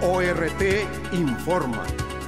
ORT informa.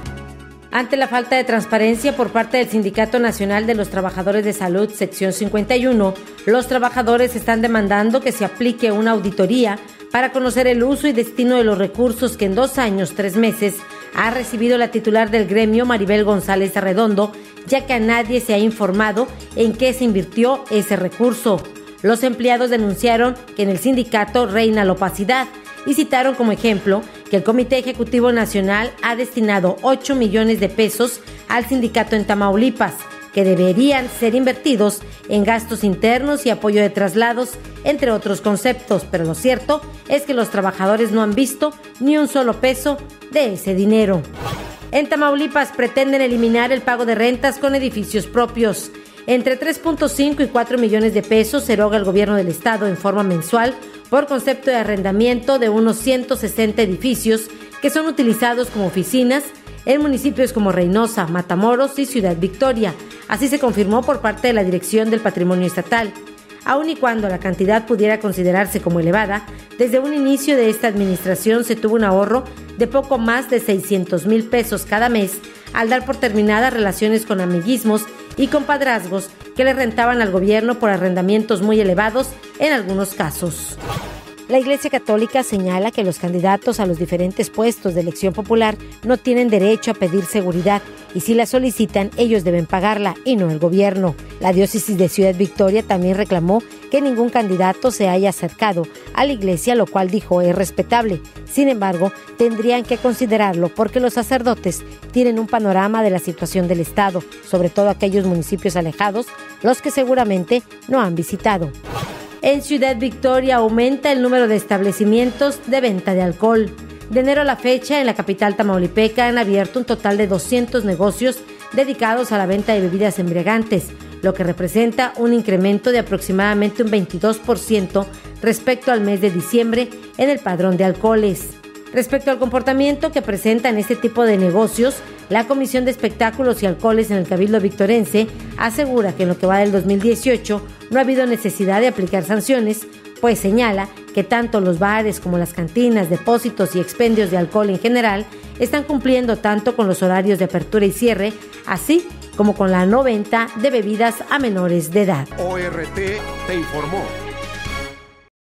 Ante la falta de transparencia por parte del Sindicato Nacional de los Trabajadores de Salud, sección 51, los trabajadores están demandando que se aplique una auditoría para conocer el uso y destino de los recursos que en 2 años, 3 meses ha recibido la titular del gremio, Maribel González Arredondo, ya que a nadie se ha informado en qué se invirtió ese recurso. Los empleados denunciaron que en el sindicato reina la opacidad y citaron como ejemplo que el Comité Ejecutivo Nacional ha destinado 8 millones de pesos al sindicato en Tamaulipas, que deberían ser invertidos en gastos internos y apoyo de traslados, entre otros conceptos, pero lo cierto es que los trabajadores no han visto ni un solo peso de ese dinero. En Tamaulipas pretenden eliminar el pago de rentas con edificios propios. Entre 3.5 y 4 millones de pesos eroga el gobierno del estado en forma mensual por concepto de arrendamiento de unos 160 edificios que son utilizados como oficinas en municipios como Reynosa, Matamoros y Ciudad Victoria. Así se confirmó por parte de la Dirección del Patrimonio Estatal. Aun y cuando la cantidad pudiera considerarse como elevada, desde un inicio de esta administración se tuvo un ahorro de poco más de 600,000 pesos cada mes al dar por terminadas relaciones con amiguismos y compadrazgos que le rentaban al gobierno por arrendamientos muy elevados en algunos casos. La Iglesia Católica señala que los candidatos a los diferentes puestos de elección popular no tienen derecho a pedir seguridad y si la solicitan, ellos deben pagarla y no el gobierno. La diócesis de Ciudad Victoria también reclamó que ningún candidato se haya acercado a la iglesia, lo cual dijo es respetable. Sin embargo, tendrían que considerarlo porque los sacerdotes tienen un panorama de la situación del Estado, sobre todo aquellos municipios alejados, los que seguramente no han visitado. En Ciudad Victoria aumenta el número de establecimientos de venta de alcohol. De enero a la fecha, en la capital tamaulipeca han abierto un total de 200 negocios dedicados a la venta de bebidas embriagantes, lo que representa un incremento de aproximadamente un 22% respecto al mes de diciembre en el padrón de alcoholes. Respecto al comportamiento que presentan este tipo de negocios, la Comisión de Espectáculos y Alcoholes en el Cabildo Victorense asegura que en lo que va del 2018 no ha habido necesidad de aplicar sanciones, pues señala que tanto los bares como las cantinas, depósitos y expendios de alcohol en general están cumpliendo tanto con los horarios de apertura y cierre, así como con la no venta de bebidas a menores de edad. ORT te informó.